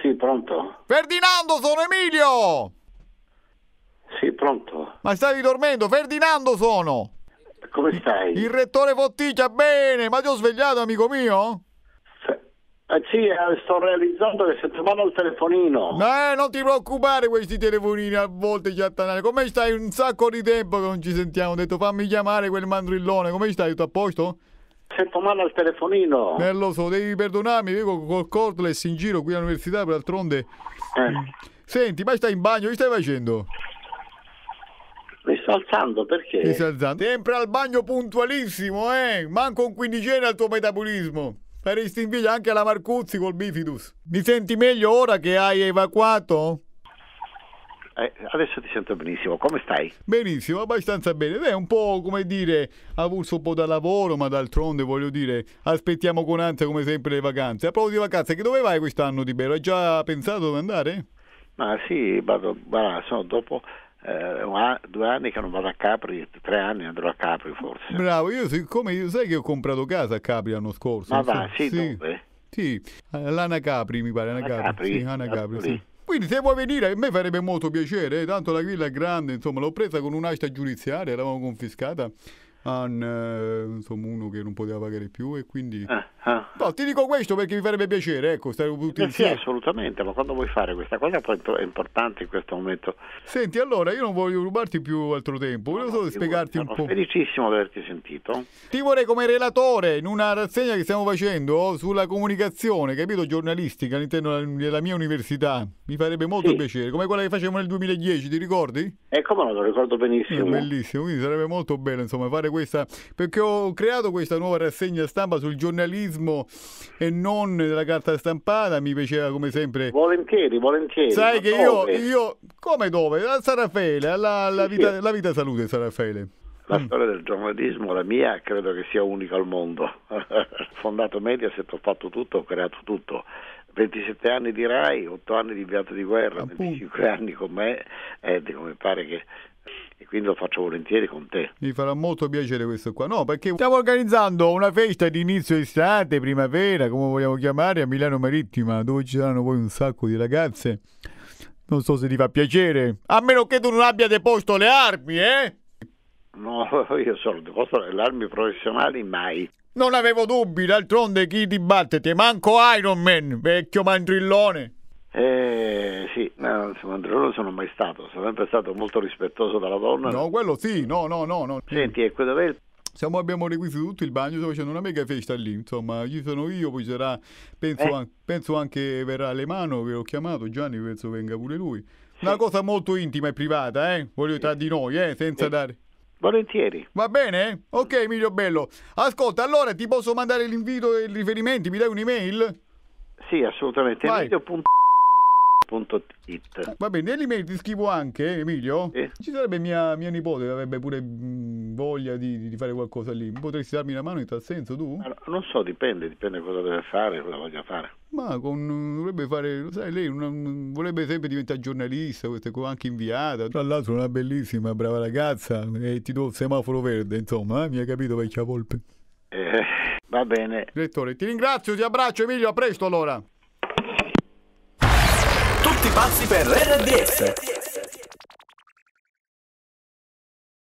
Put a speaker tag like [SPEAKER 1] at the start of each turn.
[SPEAKER 1] Sì, pronto?
[SPEAKER 2] Ferdinando, sono Emilio!
[SPEAKER 1] Sì, pronto.
[SPEAKER 2] Ma stavi dormendo? Ferdinando sono!
[SPEAKER 1] Come stai?
[SPEAKER 2] Il rettore Fotticcia, bene! Ma ti ho svegliato, amico mio?
[SPEAKER 1] Sì, sto realizzando che se ti mando il telefonino.
[SPEAKER 2] Non ti preoccupare, questi telefonini a volte ci attanano. Come stai? Un sacco di tempo che non ci sentiamo. Ho detto fammi chiamare quel mandrillone. Come stai? Tutto a posto?
[SPEAKER 1] Sento male al telefonino.
[SPEAKER 2] Lo so, devi perdonarmi, io col cordless in giro qui all'università, per d'altronde. Senti, ma stai in bagno? Che stai facendo?
[SPEAKER 1] Mi sto alzando, perché?
[SPEAKER 2] Ti stai alzando? Sempre al bagno puntualissimo, Manco un quindicenne al tuo metabolismo. Faresti invidia anche alla Marcuzzi col bifidus. Mi senti meglio ora che hai evacuato?
[SPEAKER 1] Adesso ti sento benissimo. Come stai?
[SPEAKER 2] Benissimo, abbastanza bene. Beh, un po', come dire, avulso un po' da lavoro, ma d'altronde, voglio dire, aspettiamo con ansia come sempre le vacanze. A proposito di vacanze, che dove vai quest'anno di bello? Hai già pensato dove andare?
[SPEAKER 1] Ma sì, sono dopo 2 anni che non vado a Capri, 3 anni andrò a Capri forse.
[SPEAKER 2] Bravo, io sai che ho comprato casa a Capri l'anno scorso.
[SPEAKER 1] Ma va, sì, dove?
[SPEAKER 2] Sì, all'Ana Capri mi pare,
[SPEAKER 1] Capri?
[SPEAKER 2] Sì, Ana Capri, sì. Quindi se vuoi venire a me farebbe molto piacere, tanto la villa è grande, insomma l'ho presa con un'asta giudiziaria, l'avevamo confiscata a uno che non poteva pagare più e quindi... No, ti dico questo perché mi farebbe piacere, ecco, stare tutti insieme.
[SPEAKER 1] Sì, assolutamente, ma quando vuoi fare questa cosa è importante in questo momento.
[SPEAKER 2] Senti, allora, io non voglio rubarti più altro tempo, volevo solo spiegarti un po'.
[SPEAKER 1] Sono felicissimo di averti sentito.
[SPEAKER 2] Ti vorrei come relatore in una rassegna che stiamo facendo sulla comunicazione, capito, giornalistica all'interno della mia università. Mi farebbe molto piacere, come quella che facevamo nel 2010, ti ricordi?
[SPEAKER 1] Come no, lo ricordo benissimo.
[SPEAKER 2] Bellissimo, quindi sarebbe molto bello, insomma, fare questa, perché ho creato questa nuova rassegna stampa sul giornalismo e non della carta stampata, mi piaceva come sempre.
[SPEAKER 1] Volentieri.
[SPEAKER 2] Sai che io come dove? A San Raffaele, la vita salute San Raffaele.
[SPEAKER 1] La storia del giornalismo, la mia, credo che sia unica al mondo. Fondato Mediaset, ho fatto tutto, ho creato tutto. 27 anni di Rai, 8 anni di inviato di guerra, 25 anni con me, mi pare che... E quindi lo faccio volentieri con te.
[SPEAKER 2] Mi farà molto piacere questo qua. No, perché stiamo organizzando una festa di inizio estate, primavera, come vogliamo chiamare, a Milano Marittima, dove ci saranno poi un sacco di ragazze. Non so se ti fa piacere. A meno che tu non abbia deposto le armi,
[SPEAKER 1] No, io sono deposto le armi professionali mai.
[SPEAKER 2] Non avevo dubbi, d'altronde chi ti batte? Te manco Iron Man, vecchio mandrillone.
[SPEAKER 1] Sì, mandrillone non sono mai stato, sono sempre stato molto rispettoso della donna.
[SPEAKER 2] No, quello sì, no.
[SPEAKER 1] Senti, e dov'è?
[SPEAKER 2] Abbiamo requisito tutto il bagno, stiamo facendo una mega festa lì, insomma, ci sono io, poi sarà, penso anche verrà Lemano, che l'ho chiamato, Gianni, penso venga pure lui. Una cosa molto intima e privata, voglio tra di noi, senza dare...
[SPEAKER 1] Volentieri.
[SPEAKER 2] Va bene? Ok, Emilio Bello. Ascolta, allora ti posso mandare l'invito e i riferimenti, mi dai un'email?
[SPEAKER 1] Sì, assolutamente. Emilio.it.
[SPEAKER 2] Va bene, nell'email ti scrivo anche, Emilio. Ci sarebbe mia nipote che avrebbe pure voglia di fare qualcosa lì. Potresti darmi una mano in tal senso tu?
[SPEAKER 1] Non so, dipende cosa deve fare, cosa voglia fare.
[SPEAKER 2] Ma dovrebbe fare, sai, lei vorrebbe sempre diventare giornalista, anche inviata. Tra l'altro una bellissima, brava ragazza, e ti do il semaforo verde, insomma, mi hai capito, vecchia volpe?
[SPEAKER 1] Va bene.
[SPEAKER 2] Direttore, ti ringrazio, ti abbraccio Emilio, a presto allora.
[SPEAKER 3] Tutti pazzi per RDS.